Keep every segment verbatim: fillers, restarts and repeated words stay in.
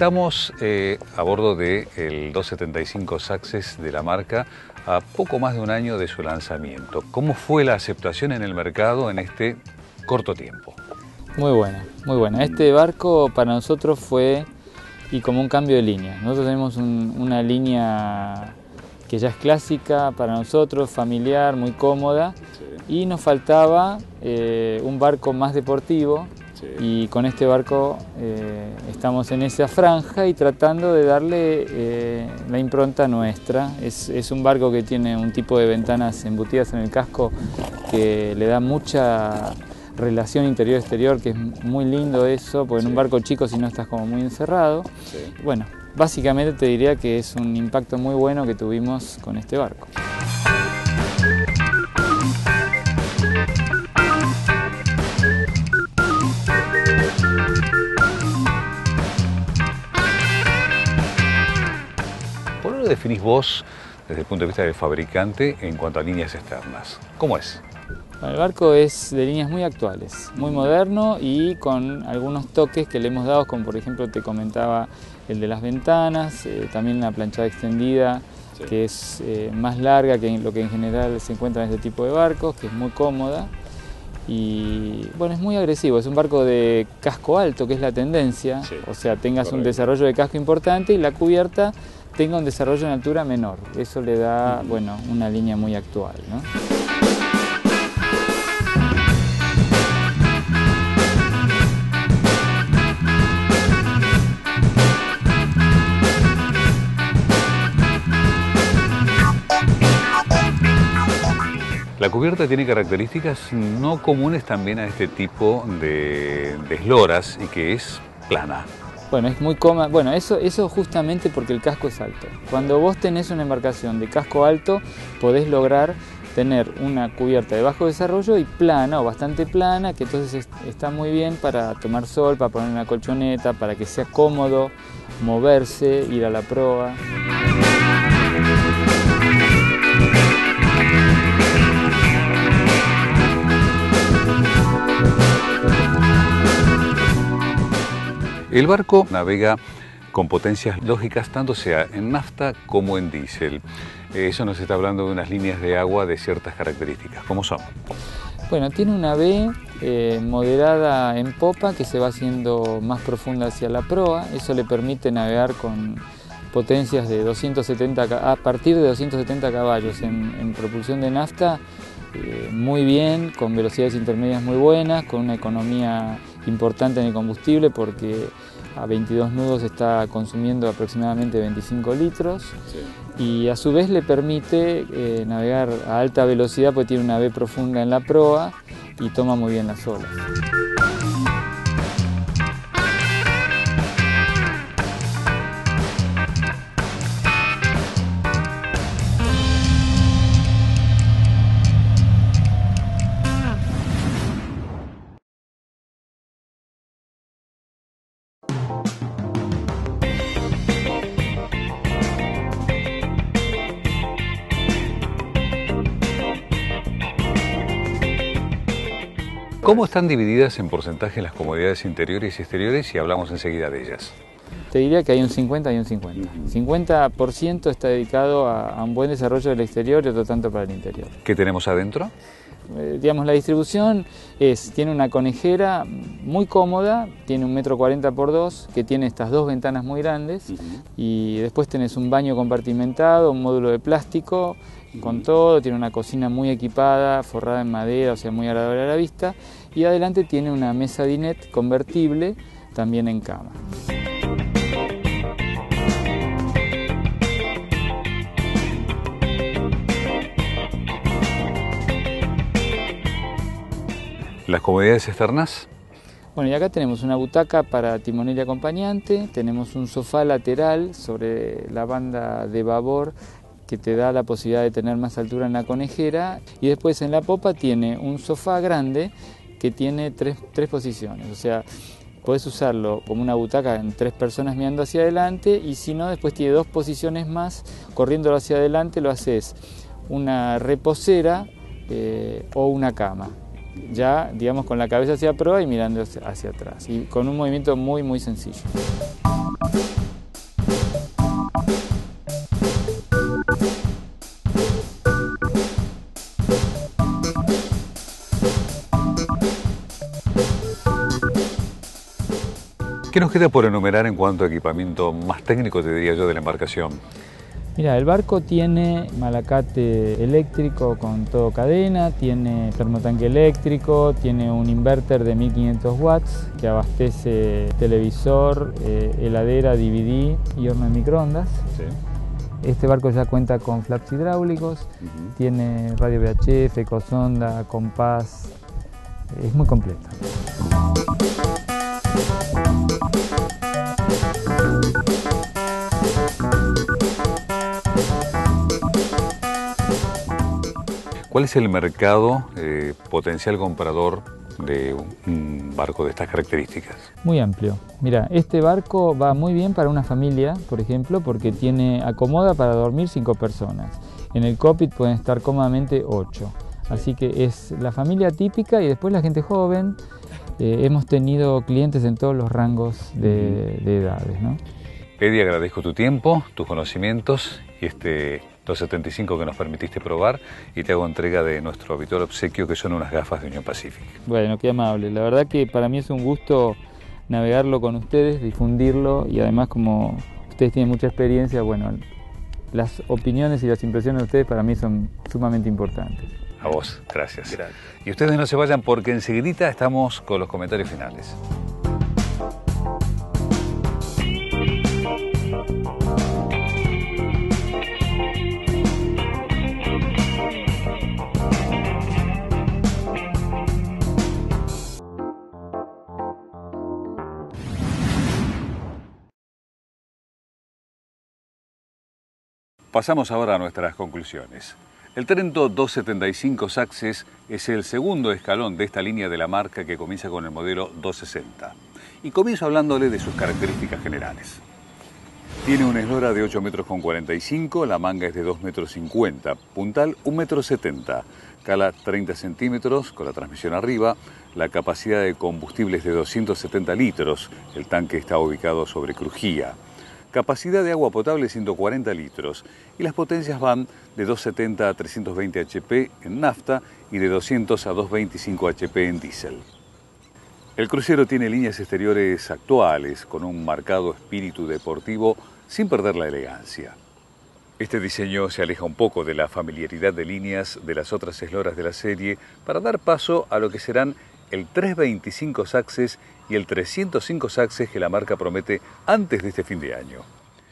Estamos eh, a bordo del doscientos setenta y cinco Success de la marca a poco más de un año de su lanzamiento. ¿Cómo fue la aceptación en el mercado en este corto tiempo? Muy buena, muy buena. Este barco para nosotros fue y como un cambio de línea. Nosotros tenemos un, una línea que ya es clásica para nosotros, familiar, muy cómoda, sí. Y nos faltaba eh, un barco más deportivo. Sí. Y con este barco eh, estamos en esa franja y tratando de darle eh, la impronta nuestra. Es, es un barco que tiene un tipo de ventanas embutidas en el casco que le da mucha relación interior-exterior, que es muy lindo eso, porque sí. En un barco chico si no estás como muy encerrado. Sí. Bueno, básicamente te diría que es un impacto muy bueno que tuvimos con este barco. ¿Por qué lo definís vos desde el punto de vista del fabricante en cuanto a líneas externas? ¿Cómo es? El barco es de líneas muy actuales, muy moderno y con algunos toques que le hemos dado, como por ejemplo te comentaba el de las ventanas, eh, también una planchada extendida, sí. Que es eh, más larga que lo que en general se encuentra en este tipo de barcos, que es muy cómoda y bueno, es muy agresivo, es un barco de casco alto, que es la tendencia, sí. O sea, tengas Correcto. Un desarrollo de casco importante y la cubierta tenga un desarrollo en altura menor, eso le da, uh-huh. bueno, una línea muy actual, ¿no? La cubierta tiene características no comunes también a este tipo de, de esloras y que es plana. Bueno, es muy cómoda. Bueno, eso, eso justamente porque el casco es alto. Cuando vos tenés una embarcación de casco alto, podés lograr tener una cubierta de bajo desarrollo y plana o bastante plana, que entonces está muy bien para tomar sol, para poner una colchoneta, para que sea cómodo moverse, ir a la proa. El barco navega con potencias lógicas, tanto sea en nafta como en diésel. Eso nos está hablando de unas líneas de agua de ciertas características. ¿Cómo son? Bueno, tiene una B eh, moderada en popa que se va haciendo más profunda hacia la proa. Eso le permite navegar con potencias de doscientos setenta, a partir de doscientos setenta caballos en, en propulsión de nafta. Eh, muy bien, con velocidades intermedias muy buenas, con una economía importante en el combustible porque a veintidós nudos está consumiendo aproximadamente veinticinco litros, sí. Y a su vez le permite eh, navegar a alta velocidad porque tiene una B profunda en la proa y toma muy bien las olas. ¿Cómo están divididas en porcentaje las comodidades interiores y exteriores y hablamos enseguida de ellas? Te diría que hay un cincuenta y un cincuenta. cincuenta por ciento está dedicado a, a un buen desarrollo del exterior y otro tanto para el interior. ¿Qué tenemos adentro? Eh, digamos, la distribución es, tiene una conejera muy cómoda, tiene un metro cuarenta por dos, que tiene estas dos ventanas muy grandes, uh-huh. Y después tenés un baño compartimentado, un módulo de plástico, con todo, tiene una cocina muy equipada, forrada en madera, o sea, muy agradable a la vista, y adelante tiene una mesa dinette convertible, también en cama. ¿Las comodidades externas? Bueno, y acá tenemos una butaca para timonel y acompañante, tenemos un sofá lateral sobre la banda de babor que te da la posibilidad de tener más altura en la conejera, y después en la popa tiene un sofá grande que tiene tres, tres posiciones, o sea, podés usarlo como una butaca en tres personas mirando hacia adelante, y si no, después tiene dos posiciones más, corriéndolo hacia adelante lo haces una reposera eh, o una cama. Ya, digamos, con la cabeza hacia proa y mirando hacia atrás, y con un movimiento muy muy sencillo. ¿Qué nos queda por enumerar en cuanto a equipamiento más técnico, te diría yo, de la embarcación? Mira, el barco tiene malacate eléctrico con todo cadena, tiene termotanque eléctrico, tiene un inverter de mil quinientos watts que abastece televisor, eh, heladera, D V D y horno de microondas. Sí. Este barco ya cuenta con flaps hidráulicos, uh-huh. Tiene radio V H F, ecosonda, compás, es muy completo. ¿Cuál es el mercado eh, potencial comprador de un barco de estas características? Muy amplio. Mira, este barco va muy bien para una familia, por ejemplo, porque tiene acomoda para dormir cinco personas. En el cockpit pueden estar cómodamente ocho. Así que es la familia típica y después la gente joven. Eh, hemos tenido clientes en todos los rangos de, de edades, ¿no? Eddie, agradezco tu tiempo, tus conocimientos y este doscientos setenta y cinco que nos permitiste probar, y te hago entrega de nuestro habitual obsequio, que son unas gafas de Union Pacific. Bueno, qué amable. La verdad que para mí es un gusto navegarlo con ustedes, difundirlo, y además, como ustedes tienen mucha experiencia, bueno, las opiniones y las impresiones de ustedes para mí son sumamente importantes. A vos, gracias. gracias. Y ustedes no se vayan, porque enseguidita estamos con los comentarios finales. Pasamos ahora a nuestras conclusiones. El Trento doscientos setenta y cinco Success es el segundo escalón de esta línea de la marca, que comienza con el modelo doscientos sesenta. Y comienzo hablándole de sus características generales. Tiene una eslora de ocho metros con cuarenta y cinco, la manga es de dos metros cincuenta, puntal un metro setenta, cala treinta centímetros con la transmisión arriba, la capacidad de combustible es de doscientos setenta litros, el tanque está ubicado sobre crujía. Capacidad de agua potable ciento cuarenta litros, y las potencias van de doscientos setenta a trescientos veinte H P en nafta y de doscientos a doscientos veinticinco H P en diésel. El crucero tiene líneas exteriores actuales, con un marcado espíritu deportivo sin perder la elegancia. Este diseño se aleja un poco de la familiaridad de líneas de las otras esloras de la serie para dar paso a lo que serán el trescientos veinticinco Success y el trescientos cinco Success que la marca promete antes de este fin de año.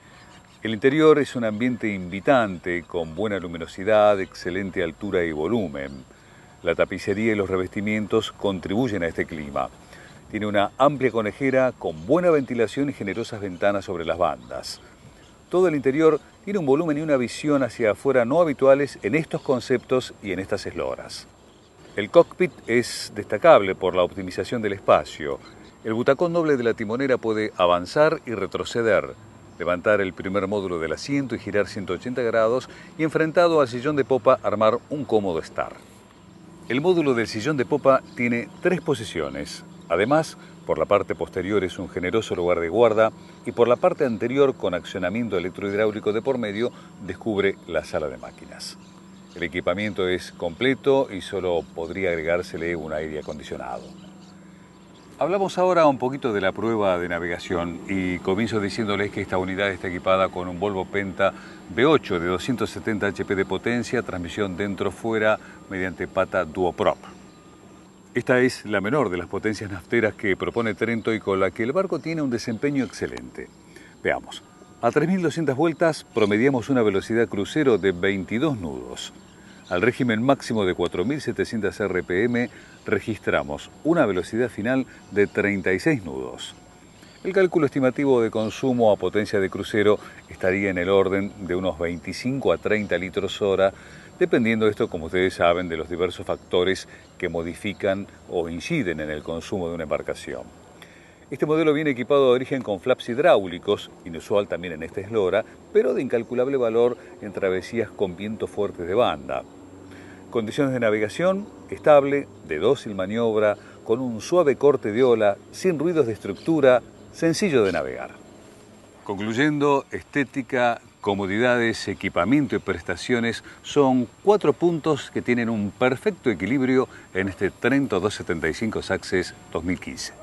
El interior es un ambiente invitante, con buena luminosidad, excelente altura y volumen. La tapicería y los revestimientos contribuyen a este clima. Tiene una amplia conejera con buena ventilación y generosas ventanas sobre las bandas. Todo el interior tiene un volumen y una visión hacia afuera no habituales en estos conceptos y en estas esloras. El cockpit es destacable por la optimización del espacio. El butacón doble de la timonera puede avanzar y retroceder, levantar el primer módulo del asiento y girar ciento ochenta grados, y enfrentado al sillón de popa armar un cómodo estar. El módulo del sillón de popa tiene tres posiciones. Además, por la parte posterior es un generoso lugar de guarda, y por la parte anterior, con accionamiento electrohidráulico de por medio, descubre la sala de máquinas. El equipamiento es completo y solo podría agregársele un aire acondicionado. Hablamos ahora un poquito de la prueba de navegación, y comienzo diciéndoles que esta unidad está equipada con un Volvo Penta V ocho de doscientos setenta H P de potencia, transmisión dentro-fuera mediante pata Duoprop. Esta es la menor de las potencias nafteras que propone Trento y con la que el barco tiene un desempeño excelente. Veamos. A tres mil doscientas vueltas promediamos una velocidad crucero de veintidós nudos. Al régimen máximo de cuatro mil setecientos R P M registramos una velocidad final de treinta y seis nudos. El cálculo estimativo de consumo a potencia de crucero estaría en el orden de unos veinticinco a treinta litros hora, dependiendo esto, como ustedes saben, de los diversos factores que modifican o inciden en el consumo de una embarcación. Este modelo viene equipado de origen con flaps hidráulicos, inusual también en esta eslora, pero de incalculable valor en travesías con vientos fuertes de banda. Condiciones de navegación estable, de dócil maniobra, con un suave corte de ola, sin ruidos de estructura, sencillo de navegar. Concluyendo, estética, comodidades, equipamiento y prestaciones son cuatro puntos que tienen un perfecto equilibrio en este Trento doscientos setenta y cinco Success dos mil quince.